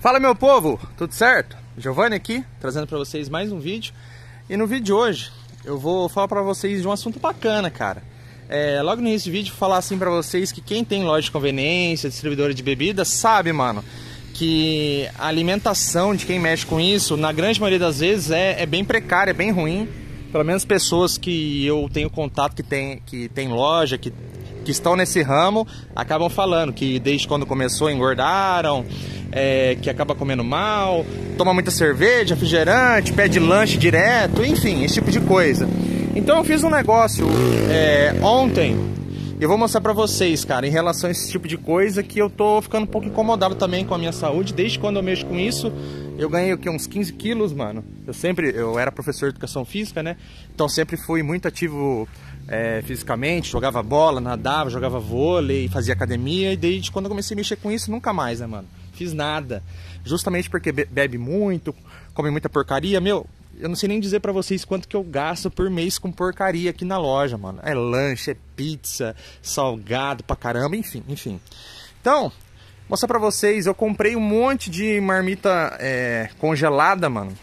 Fala, meu povo, tudo certo? Giovanni aqui, trazendo para vocês mais um vídeo. E no vídeo de hoje eu vou falar para vocês de um assunto bacana, cara. Logo no início do vídeo, falar assim para vocês que quem tem loja de conveniência, distribuidora de bebidas, sabe, mano, que a alimentação de quem mexe com isso, na grande maioria das vezes, é bem precária, é bem ruim. Pelo menos pessoas que eu tenho contato que tem loja, que estão nesse ramo, acabam falando que desde quando começou engordaram, que acaba comendo mal, toma muita cerveja, refrigerante, pede lanche direto, enfim, esse tipo de coisa. Então eu fiz um negócio ontem, e eu vou mostrar pra vocês, cara, em relação a esse tipo de coisa, que eu tô ficando um pouco incomodado também com a minha saúde. Desde quando eu mexo com isso, eu ganhei uns 15 quilos, mano. Eu era professor de educação física, né? Então sempre fui muito ativo fisicamente, jogava bola, nadava, jogava vôlei, fazia academia. E desde quando eu comecei a mexer com isso, nunca mais, né, mano? Fiz nada. Justamente porque bebe muito, come muita porcaria. Meu, eu não sei nem dizer pra vocês quanto que eu gasto por mês com porcaria aqui na loja, mano. É lanche, é pizza, salgado pra caramba, enfim. Então, vou mostrar pra vocês, eu comprei um monte de marmita congelada, mano.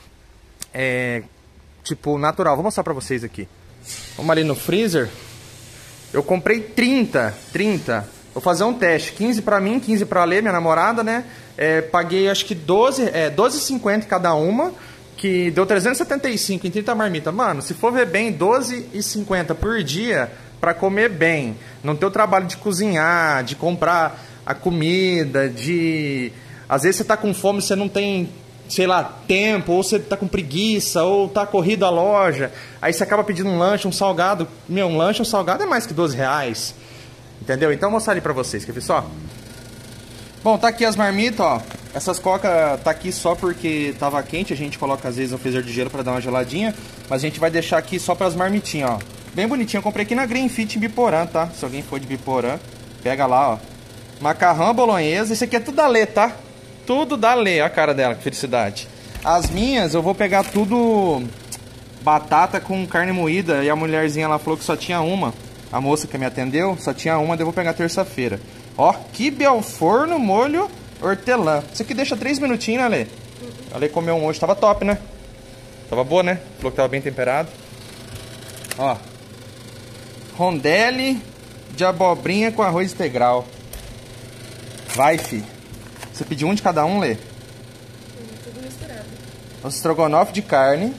Tipo, natural. Vou mostrar pra vocês aqui. Vamos ali no freezer. Eu comprei 30. Vou fazer um teste. 15 pra mim, 15 pra Lê, minha namorada, né? Paguei acho que 12,50 cada uma, que deu 375 em 30 marmitas. Mano, se for ver bem, 12,50 por dia pra comer bem. Não ter o trabalho de cozinhar, de comprar a comida, às vezes você tá com fome, você não tem, sei lá, tempo, ou você tá com preguiça, ou tá corrido a loja, aí você acaba pedindo um lanche, um salgado. Meu, um lanche, um salgado é mais que 12 reais. Entendeu? Então eu vou mostrar ali pra vocês, quer ver só? Bom, tá aqui as marmitas, ó. Essas coca tá aqui só porque tava quente. A gente coloca às vezes um freezer de gelo pra dar uma geladinha, mas a gente vai deixar aqui só pras marmitinhas, ó. Bem bonitinho, eu comprei aqui na Green Fit em Biporã, tá? Se alguém for de Biporã, pega lá, ó. Macarrão bolonhesa, esse aqui é tudo da Lê, tá? Tudo da Lê, a cara dela, que felicidade. As minhas eu vou pegar tudo batata com carne moída. E a mulherzinha lá falou que só tinha uma. A moça que me atendeu, só tinha uma, daí eu vou pegar terça-feira. Ó, quibe ao forno, molho, hortelã. Isso aqui deixa 3 minutinhos, né, Lê? A Lê comeu um hoje, tava top, né? Tava boa, né? Falou que tava bem temperado. Ó, rondelli de abobrinha com arroz integral. Vai, fi. Você pediu um de cada um, Lê? Tudo misturado. O estrogonofe de carne.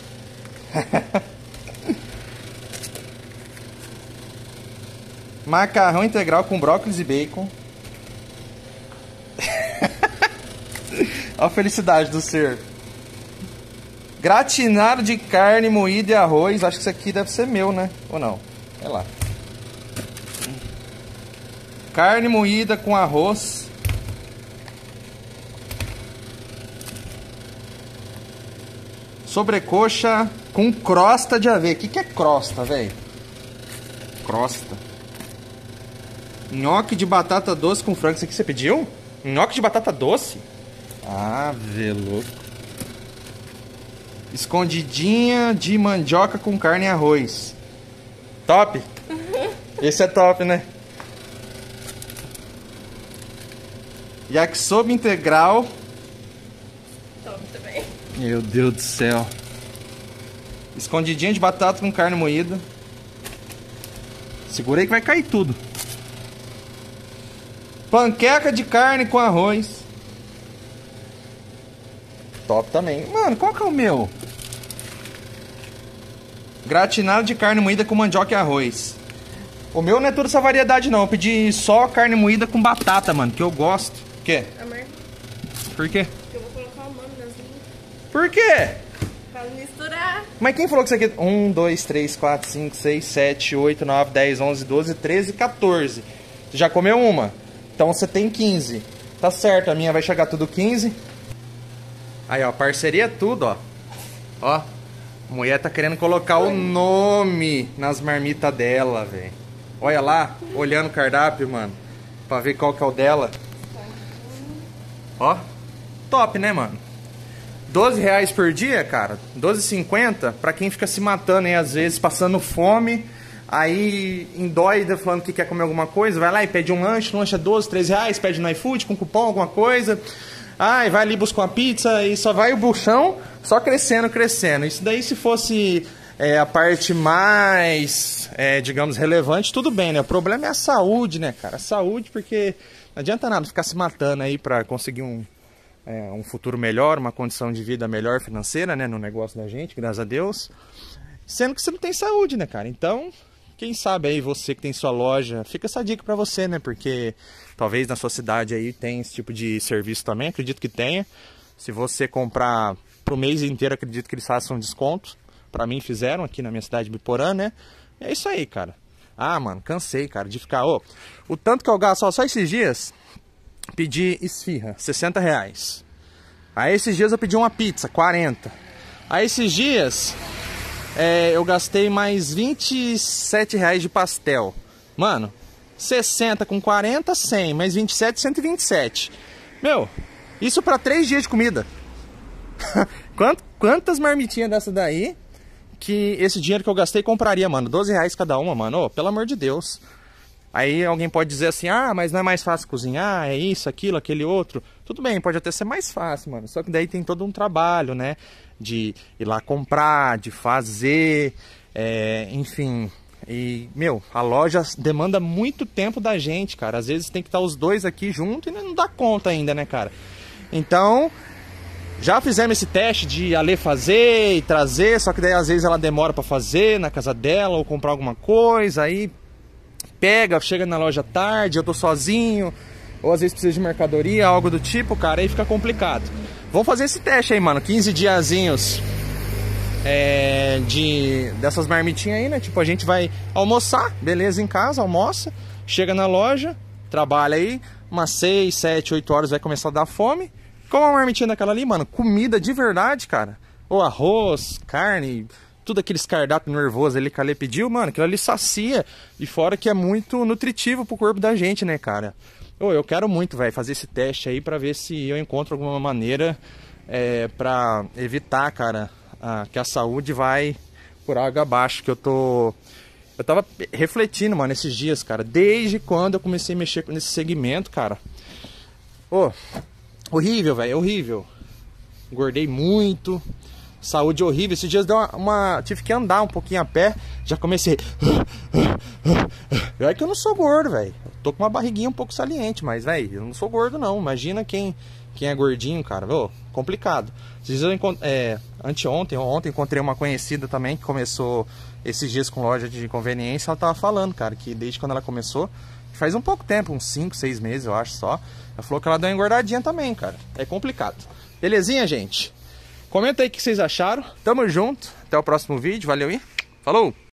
Macarrão integral com brócolis e bacon. Olha a felicidade do ser. Gratinado de carne moída e arroz. Acho que isso aqui deve ser meu, né? Ou não? Olha lá. Carne moída com arroz. Sobrecoxa com crosta de aveia. O que é crosta, velho? Crosta. Nhoque de batata doce com frango. Isso aqui você pediu? Nhoque de batata doce? Ah, louco. Escondidinha de mandioca com carne e arroz. Top? Esse é top, né? Yakisoba integral. Top também. Meu Deus do céu. Escondidinha de batata com carne moída. Segura aí que vai cair tudo. Panqueca de carne com arroz. Top também. Mano, qual que é o meu? Gratinado de carne moída com mandioca e arroz. O meu não é toda essa variedade não. Eu pedi só carne moída com batata, mano, que eu gosto. O quê? Amor, Por quê? porque eu vou colocar o nome nas linhas Por quê? pra misturar. Mas quem falou que isso aqui... 1, 2, 3, 4, 5, 6, 7, 8, 9, 10, 11, 12, 13, 14. Você já comeu uma? Então você tem 15. Tá certo, a minha vai chegar tudo 15. Aí, ó, parceria é tudo, ó. Ó, a mulher tá querendo colocar o nome nas marmitas dela, velho. Olha lá, olhando o cardápio, mano, pra ver qual que é o dela. Ó, top, né, mano? 12 reais por dia, cara. 12,50 pra quem fica se matando aí, às vezes, passando fome. Aí, indóida, falando que quer comer alguma coisa, vai lá e pede um lanche é 12, 13 reais, pede no iFood com cupom, alguma coisa. e vai ali buscar uma pizza e só vai o buchão só crescendo, crescendo. Isso daí se fosse a parte mais, digamos, relevante, tudo bem, né? O problema é a saúde, né, cara? A saúde, porque não adianta nada ficar se matando aí pra conseguir um futuro melhor, uma condição de vida melhor financeira, né, no negócio da gente, graças a Deus. Sendo que você não tem saúde, né, cara? Então, quem sabe aí você que tem sua loja, fica essa dica pra você, né? Porque talvez na sua cidade aí tem esse tipo de serviço também, acredito que tenha. Se você comprar pro mês inteiro, acredito que eles façam um desconto. Pra mim fizeram aqui na minha cidade de Biporã, né? É isso aí, cara. Mano, cansei, cara, de ficar... o tanto que eu gasto, só esses dias, pedi esfirra, R$60. Aí esses dias eu pedi uma pizza, 40. Aí esses dias eu gastei mais R$27 de pastel. Mano, 60 com 40, 100, mais 27, 127. Meu, isso pra 3 dias de comida. Quantas marmitinhas dessa daí que esse dinheiro que eu gastei compraria, mano? R$12 cada uma, mano. Pelo amor de Deus. Aí alguém pode dizer assim, mas não é mais fácil cozinhar, é isso, aquilo, aquele outro. Tudo bem, pode até ser mais fácil, mano. Só que daí tem todo um trabalho, né? De ir lá comprar, de fazer, enfim. E, meu, a loja demanda muito tempo da gente, cara. Às vezes tem que estar os dois aqui junto e não dá conta ainda, né, cara? Então... já fizemos esse teste de a Lê fazer e trazer, só que daí às vezes ela demora pra fazer na casa dela ou comprar alguma coisa, aí chega na loja tarde, eu tô sozinho, ou às vezes precisa de mercadoria, algo do tipo, cara, aí fica complicado. Vamos fazer esse teste aí, mano, 15 diazinhos dessas marmitinhas aí, né? Tipo, a gente vai almoçar, beleza, em casa, almoça, chega na loja, trabalha aí, umas 6, 7, 8 horas vai começar a dar fome. Como uma marmitinha daquela ali, mano, comida de verdade, cara. Ou arroz, carne, tudo aqueles cardápios nervosos ali que a Lê pediu, mano, aquilo ali sacia. E fora que é muito nutritivo pro corpo da gente, né, cara? Eu quero muito, velho, fazer esse teste aí pra ver se eu encontro alguma maneira pra evitar, cara, que a saúde vai por água abaixo, que eu tava refletindo, mano, esses dias, cara, desde quando eu comecei a mexer nesse segmento, cara. Horrível, velho, horrível. Engordei muito. Saúde horrível. Esses dias deu tive que andar um pouquinho a pé. Já comecei. É que eu não sou gordo, velho. Tô com uma barriguinha um pouco saliente, mas, velho, eu não sou gordo, não. Imagina quem é gordinho, cara. Complicado. Esses dias ontem encontrei uma conhecida também que começou esses dias com loja de conveniência. Ela tava falando, cara, que desde quando ela começou, faz um pouco tempo, uns 5, 6 meses, eu acho só. Ela falou que ela deu uma engordadinha também, cara. É complicado. Belezinha, gente? Comenta aí o que vocês acharam. Tamo junto. Até o próximo vídeo. Valeu e falou!